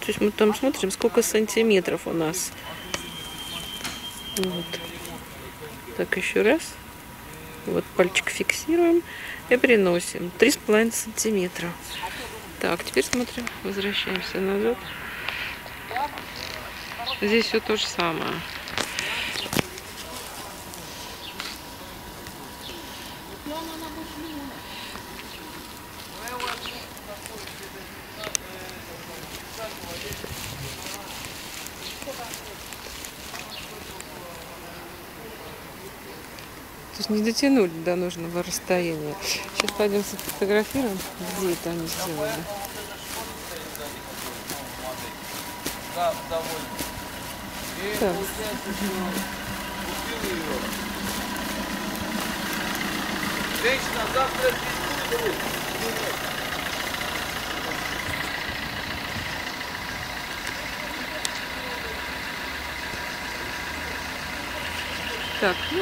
То есть мы там смотрим, сколько сантиметров у нас. Вот. Так, еще раз. Вот пальчик фиксируем и приносим. 3,5 сантиметра. Так, теперь смотрим, возвращаемся назад. Здесь все то же самое. То есть не дотянули до нужного расстояния. Сейчас пойдем сфотографируем, где это они сделали. Так. Женщина, завтра Так.